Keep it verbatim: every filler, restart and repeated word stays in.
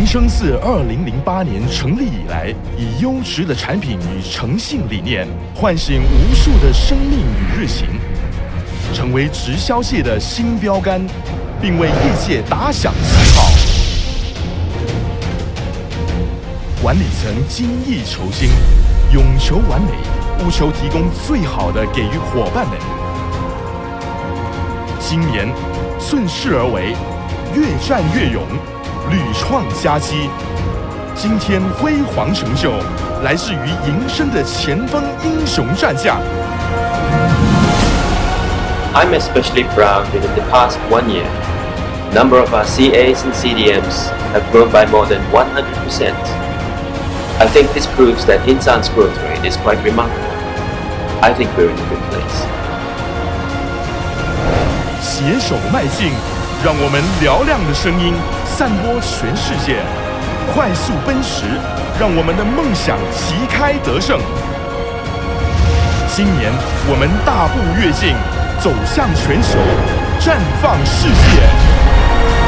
生自二零零八年成立以来，以优质的产品与诚信理念，唤醒无数的生命与热情，成为直销界的新标杆，并为业界打响旗号。管理层精益求精，勇求完美，务求提供最好的给予伙伴们。今年顺势而为，越战越勇，屡创佳绩。今天辉煌成就，来自于营生的前锋英雄战将。 I'm especially proud that in the past one year, number of our C As and C D Ms have grown by more than one hundred percent. I think this proves that Insan's growth rate is quite remarkable. I think we're in a good place. 携手迈进，让我们嘹亮的声音散播全世界；快速奔驰，让我们的梦想旗开得胜。今年我们大步跃进，走向全球，绽放世界。